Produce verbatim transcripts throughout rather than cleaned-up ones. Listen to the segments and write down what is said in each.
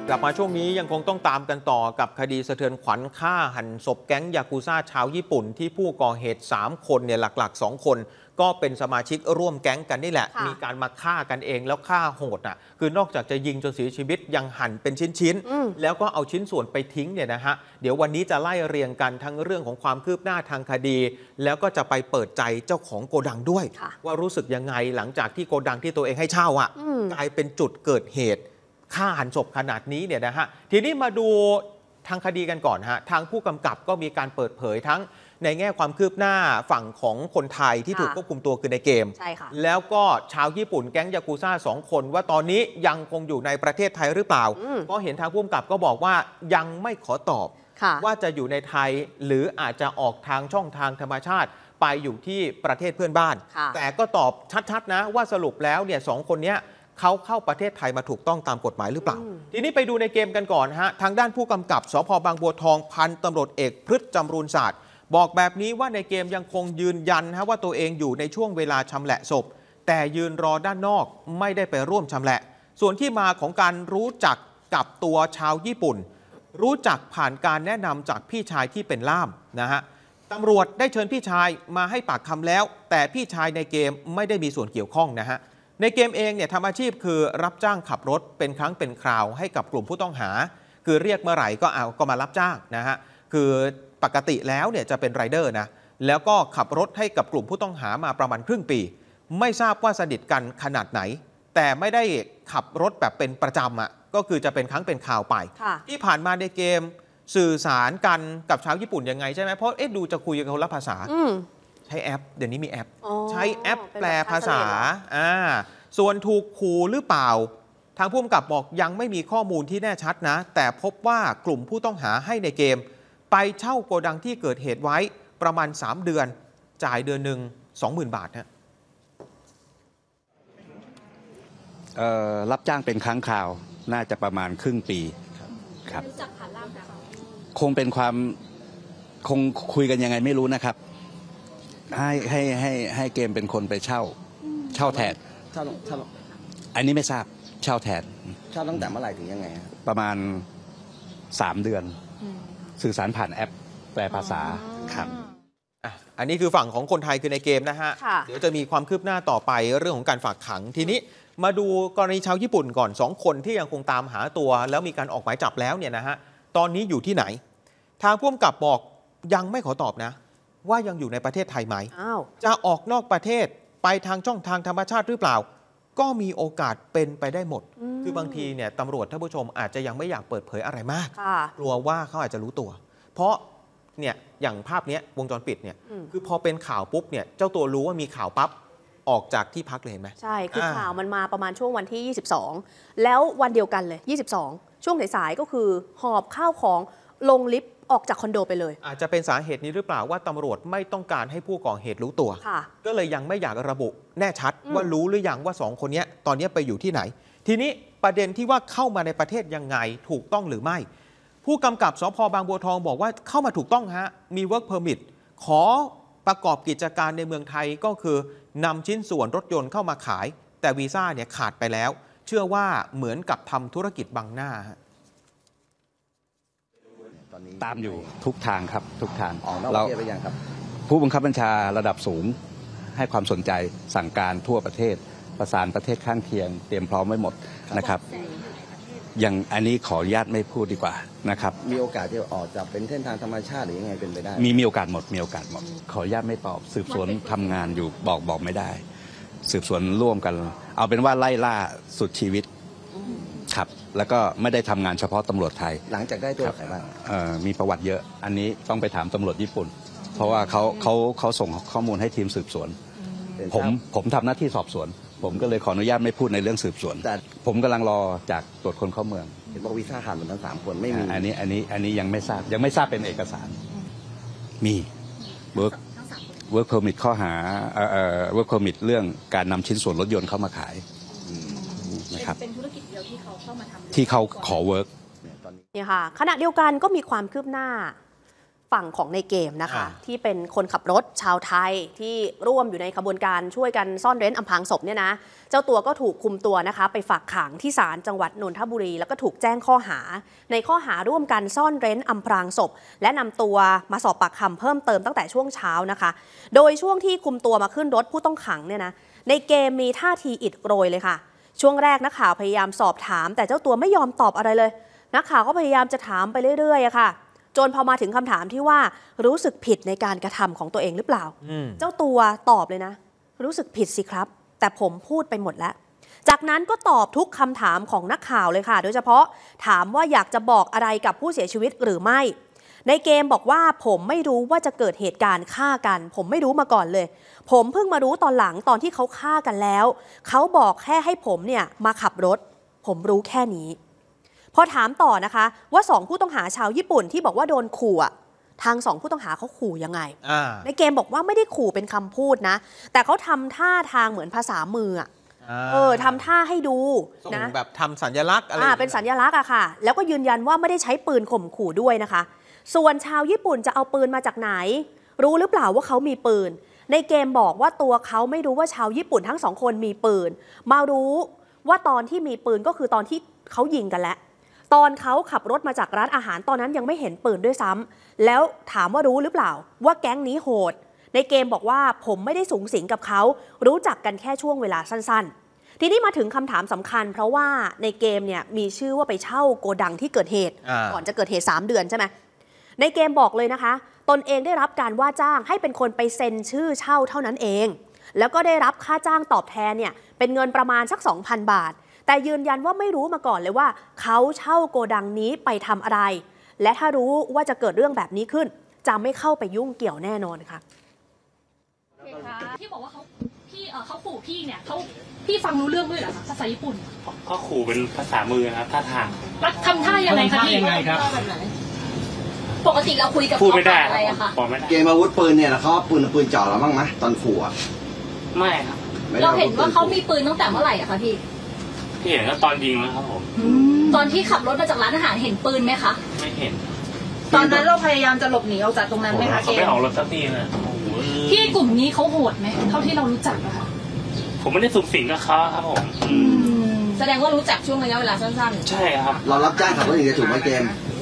กลับมาช่วงนี้ยังคงต้องตามกันต่อกับคดีสะเทือนขวัญฆ่าหันศพแก๊งยากุซ่าชาวญี่ปุ่นที่ผู้ก่อเหตุสามคนเนี่ยหลักๆสองคนก็เป็นสมาชิกร่วมแก๊งกันนี่แหละมีการมาฆ่ากันเองแล้วฆ่าโหดอ่ะคือนอกจากจะยิงจนเสียชีวิตยังหั่นเป็นชิ้นๆแล้วก็เอาชิ้นส่วนไปทิ้งเนี่ยนะฮะเดี๋ยววันนี้จะไล่เรียงกันทั้งเรื่องของความคืบหน้าทางคดีแล้วก็จะไปเปิดใจเจ้าของโกดังด้วยว่ารู้สึกยังไงหลังจากที่โกดังที่ตัวเองให้เช่าอ่ะกลายเป็นจุดเกิดเหตุฆ่าหันศพขนาดนี้เนี่ยนะฮะทีนี้มาดูทางคดีกันก่อนฮะทางผู้กำกับก็มีการเปิดเผยทั้งในแง่ความคืบหน้าฝั่งของคนไทยที่ถูกควบคุมตัวคือในเกมแล้วก็ชาวญี่ปุ่นแก๊งยากุซ่าสองคนว่าตอนนี้ยังคงอยู่ในประเทศไทยหรือเปล่าเพราะเห็นทางผู้กำกับก็บอกว่ายังไม่ขอตอบว่าจะอยู่ในไทยหรืออาจจะออกทางช่องทางธรรมชาติไปอยู่ที่ประเทศเพื่อนบ้านแต่ก็ตอบชัดๆนะว่าสรุปแล้วเนี่ยสองคนนี้เขาเข้าประเทศไทยมาถูกต้องตามกฎหมายหรือเปล่าทีนี้ไปดูในเกมกันก่อนฮะทางด้านผู้กำกับสภ.บางบัวทองพันตำรวจเอกพฤษจำรูนศาสตร์บอกแบบนี้ว่าในเกมยังคงยืนยันฮะว่าตัวเองอยู่ในช่วงเวลาชำแหละศพแต่ยืนรอด้านนอกไม่ได้ไปร่วมชำแหละส่วนที่มาของการรู้จักกับตัวชาวญี่ปุ่นรู้จักผ่านการแนะนำจากพี่ชายที่เป็นล่ามนะฮะตำรวจได้เชิญพี่ชายมาให้ปากคำแล้วแต่พี่ชายในเกมไม่ได้มีส่วนเกี่ยวข้องนะฮะในเกมเองเนี่ยทำอาชีพคือรับจ้างขับรถเป็นครั้งเป็นคราวให้กับกลุ่มผู้ต้องหาคือเรียกเมื่อไหร่ก็เอาก็มารับจ้างนะฮะคือปกติแล้วเนี่ยจะเป็นไรเดอร์นะแล้วก็ขับรถให้กับกลุ่มผู้ต้องหามาประมาณครึ่งปีไม่ทราบว่าสนิทกันขนาดไหนแต่ไม่ได้ขับรถแบบเป็นประจำอ่ะก็คือจะเป็นครั้งเป็นคราวไปที่ผ่านมาในเกมสื่อสารกันกับชาวญี่ปุ่นยังไงใช่ไหมเพราะเอ๊ะดูจะคุยกันคนละภาษาใช้แอปเดี๋ยวนี้มีแอปใช้แอปแปลภาษาอ่าส่วนถูกขู่หรือเปล่าทางผู้กำกับบอกยังไม่มีข้อมูลที่แน่ชัดนะแต่พบว่ากลุ่มผู้ต้องหาให้ในเกมไปเช่าโกดังที่เกิดเหตุไว้ประมาณสามเดือนจ่ายเดือนหนึ่ง สองหมื่น บาทฮะเอ่อรับจ้างเป็นครั้งคราวน่าจะประมาณครึ่งปีครับคงเป็นความคงคุยกันยังไงไม่รู้นะครับให้ให้ให้ให้เกมเป็นคนไปเช่าเช่าแทนเช่าเช่าอันนี้ไม่ทราบเช่าแทนเช่าตั้งแต่เมื่อไหร่ถึงยังไงประมาณสามเดือนสื่อสารผ่านแอปแปลภาษาครับอันนี้คือฝั่งของคนไทยคือในเกมนะฮะเดี๋ยวจะมีความคืบหน้าต่อไปเรื่องของการฝากขังทีนี้มาดูกรณีชาวญี่ปุ่นก่อนสองคนที่ยังคงตามหาตัวแล้วมีการออกหมายจับแล้วเนี่ยนะฮะตอนนี้อยู่ที่ไหนทางผู้กำกับบอกยังไม่ขอตอบนะว่ายังอยู่ในประเทศไทยไหมจะออกนอกประเทศไปทางช่องทางธรรมชาติหรือเปล่าก็มีโอกาสเป็นไปได้หมดคือบางทีเนี่ยตำรวจท่านผู้ชมอาจจะยังไม่อยากเปิดเผยอะไรมากกลัวว่าเขาอาจจะรู้ตัวเพราะเนี่ยอย่างภาพนี้วงจรปิดเนี่ยคือพอเป็นข่าวปุ๊บเนี่ยเจ้าตัวรู้ว่ามีข่าวปั๊บออกจากที่พักเลยเห็นไหมใช่คือข่าวมันมาประมาณช่วงวันที่ยี่สิบสองแล้ววันเดียวกันเลยยี่สิบสองช่วงสายๆก็คือหอบข้าวของลงลิฟต์ออกจากคอนโดไปเลยอาจจะเป็นสาเหตุนี้หรือเปล่าว่าตำรวจไม่ต้องการให้ผู้ก่อเหตุรู้ตัวก็เลยยังไม่อยากระบุแน่ชัดว่ารู้หรือยังว่าสองคนนี้ตอนนี้ไปอยู่ที่ไหนทีนี้ประเด็นที่ว่าเข้ามาในประเทศยังไงถูกต้องหรือไม่ผู้กำกับสภ.บางบัวทองบอกว่าเข้ามาถูกต้องฮะมี work permit ขอประกอบกิจการในเมืองไทยก็คือนำชิ้นส่วนรถยนต์เข้ามาขายแต่วีซ่าเนี่ยขาดไปแล้วเชื่อว่าเหมือนกับทำธุรกิจบังหน้าตามอยู่ทุกทางครับทุกทางออกนอกประเทศไปยังครับผู้บังคับบัญชาระดับสูงให้ความสนใจสั่งการทั่วประเทศประสานประเทศข้างเคียงเตรียมพร้อมไว้หมดนะครับอย่างอันนี้ขออนุญาตไม่พูดดีกว่านะครับมีโอกาสที่ออกจากเป็นเส้นทางธรรมชาติหรือยังไงเป็นไปได้มีมีโอกาสหมดมีโอกาสหมดขออนุญาตไม่ตอบสืบสวนทำงานอยู่บอกบอกไม่ได้สืบสวนร่วมกันเอาเป็นว่าไล่ล่าสุดชีวิตครับแล้วก็ไม่ได้ทำงานเฉพาะตำรวจไทยหลังจากได้ตัวใครบ้างมีประวัติเยอะอันนี้ต้องไปถามตำรวจญี่ปุ่นเพราะว่าเขาเขาเขาส่งข้อมูลให้ทีมสืบสวนผมผมทำหน้าที่สอบสวนผมก็เลยขออนุญาตไม่พูดในเรื่องสืบสวนแต่ผมกำลังรอจากตรวจคนเข้าเมืองเห็นบอกวีซ่าขาดหมดทั้งสามคนไม่มีอันนี้อันนี้อันนี้ยังไม่ทราบยังไม่ทราบเป็นเอกสารมี work work permit ข้อหาเอ่อ work permit เรื่องการนำชิ้นส่วนรถยนต์เข้ามาขายนะครับเป็นธุรกิจเดียวที่เขาเข้ามาทำที่เขาขอ work เนี่ยค่ะขณะเดียวกันก็มีความคืบหน้าฝั่งของในเกมนะคะที่เป็นคนขับรถชาวไทยที่ร่วมอยู่ในขบวนการช่วยกันซ่อนเร้นอำพรางศพเนี่ยนะเจ้าตัวก็ถูกคุมตัวนะคะไปฝากขังที่ศาลจังหวัดนนทบุรีแล้วก็ถูกแจ้งข้อหาในข้อหาร่วมกันซ่อนเร้นอำพรางศพและนำตัวมาสอบปากคำเพิ่มเติมตั้งแต่ช่วงเช้านะคะโดยช่วงที่คุมตัวมาขึ้นรถผู้ต้องขังเนี่ยนะในเกมมีท่าทีอิดโรยเลยค่ะช่วงแรกนักข่าวพยายามสอบถามแต่เจ้าตัวไม่ยอมตอบอะไรเลยนักข่าวก็พยายามจะถามไปเรื่อยๆอะค่ะจนพอมาถึงคำถามที่ว่ารู้สึกผิดในการกระทำของตัวเองหรือเปล่าเจ้าตัวตอบเลยนะรู้สึกผิดสิครับแต่ผมพูดไปหมดแล้วจากนั้นก็ตอบทุกคำถามของนักข่าวเลยค่ะโดยเฉพาะถามว่าอยากจะบอกอะไรกับผู้เสียชีวิตหรือไม่ในเกมบอกว่าผมไม่รู้ว่าจะเกิดเหตุการณ์ฆ่ากันผมไม่รู้มาก่อนเลยผมเพิ่งมารู้ตอนหลังตอนที่เขาฆ่ากันแล้วเขาบอกแค่ให้ผมเนี่ยมาขับรถผมรู้แค่นี้พอถามต่อนะคะว่าสองผู้ต้องหาชาวญี่ปุ่นที่บอกว่าโดนขู่ทางสองผู้ต้องหาเขาขู่ยังไงในเกมบอกว่าไม่ได้ขู่เป็นคำพูดนะแต่เขาทำท่าทางเหมือนภาษามือเออทำท่าให้ดูนะแบบทำสัญลักษณ์อะไรเป็นสัญลักษณ์อะค่ะแล้วก็ยืนยันว่าไม่ได้ใช้ปืนข่มขู่ด้วยนะคะส่วนชาวญี่ปุ่นจะเอาปืนมาจากไหนรู้หรือเปล่าว่าเขามีปืนในเกมบอกว่าตัวเขาไม่รู้ว่าชาวญี่ปุ่นทั้งสองคนมีปืนมารู้ว่าตอนที่มีปืนก็คือตอนที่เขายิงกันแล้วตอนเขาขับรถมาจากร้านอาหารตอนนั้นยังไม่เห็นปืนด้วยซ้ำแล้วถามว่ารู้หรือเปล่าว่าแก๊งนี้โหดในเกมบอกว่าผมไม่ได้สูงสิงกับเขารู้จักกันแค่ช่วงเวลาสั้นๆทีนี้มาถึงคำถามสำคัญเพราะว่าในเกมเนี่ยมีชื่อว่าไปเช่าโกดังที่เกิดเหตุก่อนจะเกิดเหตุสามเดือนใช่ไหมในเกมบอกเลยนะคะตนเองได้รับการว่าจ้างให้เป็นคนไปเซ็นชื่อเช่าเท่านั้นเองแล้วก็ได้รับค่าจ้างตอบแทนเนี่ยเป็นเงินประมาณสัก สองพัน บาทแต่ยืนยันว่าไม่รู้มาก่อนเลยว่าเขาเช่าโกดังนี้ไปทำอะไรและถ้ารู้ว่าจะเกิดเรื่องแบบนี้ขึ้นจะไม่เข้าไปยุ่งเกี่ยวแน่นอนค่ะที่บอกว่าเขาพี่เออเขาขู่พี่เนี่ยเขาพี่ฟังรู้เรื่องด้วยเหรอคะภาษาญี่ปุ่นก็ขู่เป็นภาษามือครับท่าทางแล้วทำท่ายังไงคะพี่ยังไงครับปกติเราคุยกับพูดไม่ได้อะไรอะคะเกมอาวุธปืนเนี่ยเขาปืนปืนจ่อเราบ้างไหมตอนขู่อะไม่ครับเราเห็นว่าเขามีปืนตั้งแต่เมื่อไหร่อะคะพี่พี่เห็นก็ตอนยิงแล้วครับผมตอนที่ขับรถมาจากร้านอาหารเห็นปืนไหมคะไม่เห็นตอนนั้นเราพยายามจะหลบหนีออกจากตรงนั้นไหมคะเกมเขาไม่ออกรถสักทีนะพี่กลุ่มนี้เขาโหดไหมเท่าที่เรารู้จักอะคะผมไม่ได้สูงสิงกับเขาครับผมแสดงว่ารู้จักช่วงระยะเวลาสั้นๆใช่ครับเรารับจ้างขับรถอย่างเดียวถูกไหมเกม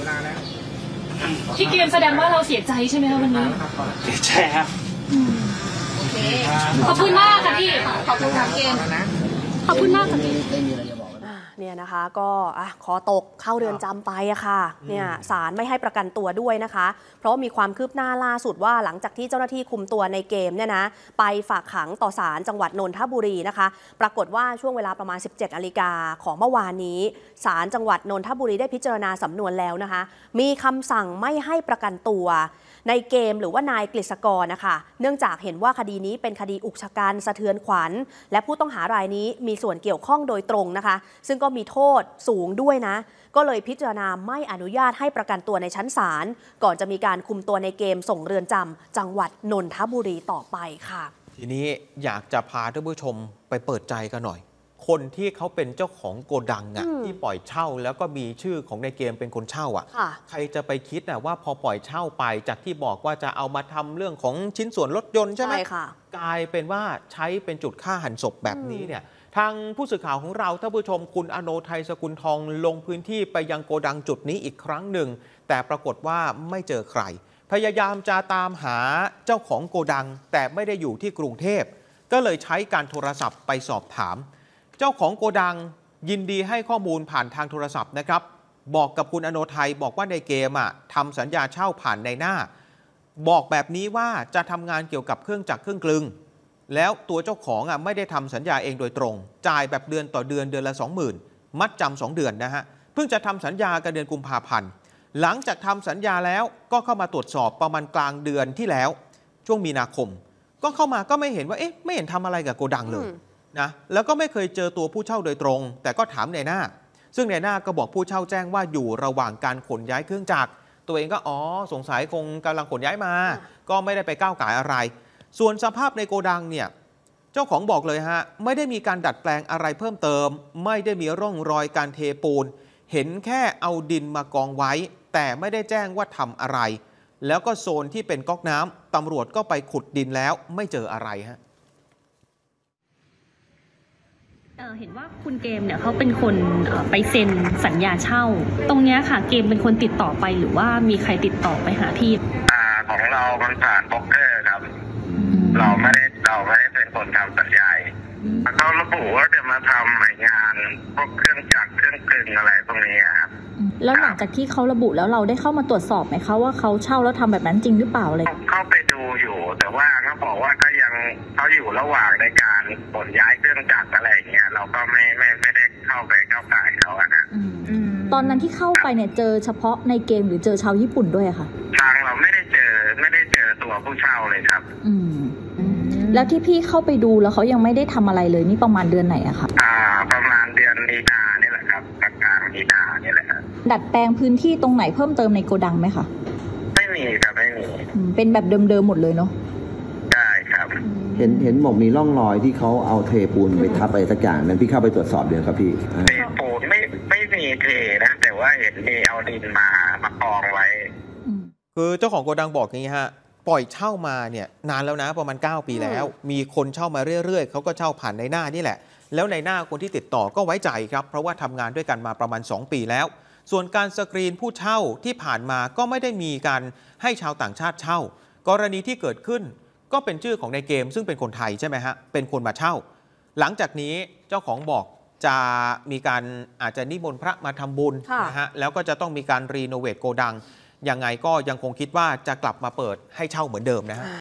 พี่เกมแสดงว่าเราเสียใจใช่ไหมคะวันนี้เสียใจครับโอเคขอบคุณมากค่ะพี่ขอบคุณค่ะเกมขอบคุณมากค่ะพี่เนี่ยนะคะก็ขอตกเข้าเรือนจำไปอะค่ะเนี่ยศาลไม่ให้ประกันตัวด้วยนะคะเพราะมีความคืบหน้าล่าสุดว่าหลังจากที่เจ้าหน้าที่คุมตัวในเกมเนี่ยนะไปฝากขังต่อศาลจังหวัดนนทบุรีนะคะปรากฏว่าช่วงเวลาประมาณ สิบเจ็ดนาฬิกาของเมื่อวานนี้ศาลจังหวัดนนทบุรีได้พิจารณาสำนวนแล้วนะคะมีคำสั่งไม่ให้ประกันตัวในเกมหรือว่านายกฤษกรนะคะเนื่องจากเห็นว่าคดีนี้เป็นคดีอุกชะกันสะเทือนขวัญและผู้ต้องหารายนี้มีส่วนเกี่ยวข้องโดยตรงนะคะซึ่งก็มีโทษสูงด้วยนะก็เลยพิจารณาไม่อนุญาตให้ประกันตัวในชั้นศาลก่อนจะมีการคุมตัวในเกมส่งเรือนจำจังหวัดนนทบุรีต่อไปค่ะทีนี้อยากจะพาท่านผู้ชมไปเปิดใจกันหน่อยคนที่เขาเป็นเจ้าของโกดังอ่ะที่ปล่อยเช่าแล้วก็มีชื่อของในเกมเป็นคนเช่าอ่ะใครจะไปคิดนะว่าพอปล่อยเช่าไปจากที่บอกว่าจะเอามาทำเรื่องของชิ้นส่วนรถยนต์ใช่ไหมกลายเป็นว่าใช้เป็นจุดฆ่าหันศพแบบนี้เนี่ยทางผู้สื่อข่าวของเราท่านผู้ชมคุณอโนทัยสกุลทองลงพื้นที่ไปยังโกดังจุดนี้อีกครั้งหนึ่งแต่ปรากฏว่าไม่เจอใครพยายามจะตามหาเจ้าของโกดังแต่ไม่ได้อยู่ที่กรุงเทพก็เลยใช้การโทรศัพท์ไปสอบถามเจ้าของโกดังยินดีให้ข้อมูลผ่านทางโทรศัพท์นะครับบอกกับคุณอโนทัยบอกว่าในเกมอ่ะทำสัญญาเช่าผ่านในหน้าบอกแบบนี้ว่าจะทำงานเกี่ยวกับเครื่องจักรเครื่องกลึงแล้วตัวเจ้าของอ่ะไม่ได้ทำสัญญาเองโดยตรงจ่ายแบบเดือนต่อเดือนเดือนละ สองหมื่น มัดจำสองเดือนนะฮะเพิ่งจะทำสัญญากันเดือนกุมภาพันธ์หลังจากทำสัญญาแล้วก็เข้ามาตรวจสอบประมาณกลางเดือนที่แล้วช่วงมีนาคมก็เข้ามาก็ไม่เห็นว่าเอ๊ะไม่เห็นทำอะไรกับโกดังเลยนะแล้วก็ไม่เคยเจอตัวผู้เช่าโดยตรงแต่ก็ถามในหน้าซึ่งในหน้าก็บอกผู้เช่าแจ้งว่าอยู่ระหว่างการขนย้ายเครื่องจักรตัวเองก็อ๋อสงสัยคงกำลังขนย้ายมาก็ไม่ได้ไปก้าวก่ายอะไรส่วนสภาพในโกดังเนี่ยเจ้าของบอกเลยฮะไม่ได้มีการดัดแปลงอะไรเพิ่มเติมไม่ได้มีร่องรอยการเทปูนเห็นแค่เอาดินมากองไว้แต่ไม่ได้แจ้งว่าทำอะไรแล้วก็โซนที่เป็นก๊อกน้ำตำรวจก็ไปขุดดินแล้วไม่เจออะไรฮะเอ่อเห็นว่าคุณเกมเนี่ยเขาเป็นคนเอ่อไปเซ็นสัญญาเช่า ตรงเนี้ยค่ะเกมเป็นคนติดต่อไปหรือว่ามีใครติดต่อไปหาพี่อ่าของเรามันผ่านโบรกเกอร์ครับ เราไม่ได้เราไม่ได้เป็นคนทำสัญญาเขาระบุว่าจะมาทำงานพวกเครื่องจักรเครื่องกลึงอะไรพวกนี้ครับแล้วหลังจากที่เขาระบุแล้วเราได้เข้ามาตรวจสอบไหมคะว่าเขาเช่าแล้วทำแบบนั้นจริงหรือเปล่าเลยเข้าไปดูอยู่ แต่ว่าเขาบอกว่าก็ยังเขาอยู่ระหว่างในการขนย้ายเครื่องจักรอะไรอย่างเงี้ยเราก็ไม่ไม่ไม่ได้เข้าไปเข้าข่ายเขาอะนะตอนนั้นที่เข้าไปเนี่ยเจอเฉพาะในเกมหรือเจอชาวญี่ปุ่นด้วยอะค่ะทางเราไม่ได้เจอไม่ได้เจอตัวผู้เช่าเลยครับอืมแล้วที่พี่เข้าไปดูแล้วเขายังไม่ได้ทำอะไรเลยนี่ประมาณเดือนไหนอะคะอ่าประมาณเดือนมีนาเนี่ยแหละครับกลางกลางมีนาเนี่ยแหละครับดัดแปลงพื้นที่ตรงไหนเพิ่มเติมในโกดังไหมคะไม่มีครับไม่มีอืมเป็นแบบเดิมๆหมดเลยเนาะได้ครับเห็นเห็นบอกมีร่องรอยที่เขาเอาเทปูนไปทับอะไรสักอย่างนั้นพี่เข้าไปตรวจสอบเดี๋ยวครับพี่อ่าเทปูนไม่ไม่มีเทนะ แต่ว่าเห็นมีเอาดินมามากองไว้คือเจ้าของโกดังบอกอย่างนี้ฮะปล่อยเช่ามาเนี่ยนานแล้วนะประมาณเก้าปีแล้ว มีคนเช่ามาเรื่อยๆเขาก็เช่าผ่านในหน้านี่แหละแล้วในหน้าคนที่ติดต่อก็ไว้ใจครับเพราะว่าทำงานด้วยกันมาประมาณสองปีแล้วส่วนการสกรีนผู้เช่าที่ผ่านมาก็ไม่ได้มีการให้ชาวต่างชาติเช่ากรณีที่เกิดขึ้นก็เป็นชื่อของในเกมซึ่งเป็นคนไทยใช่ไหมฮะเป็นคนมาเช่า หลังจากนี้เจ้าของบอกจะมีการอาจจะนิมนต์พระมาทำบุญนะฮะแล้วก็จะต้องมีการรีโนเวทโกดังยังไงก็ยังคงคิดว่าจะกลับมาเปิดให้เช่าเหมือนเดิมนะฮะ